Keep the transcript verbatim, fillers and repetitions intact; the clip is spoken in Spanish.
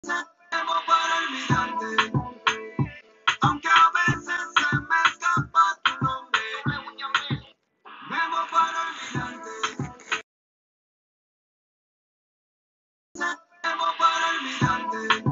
Memo para olvidarte, aunque a veces se me escapa tu nombre. Memo para olvidarte, memo para olvidarte.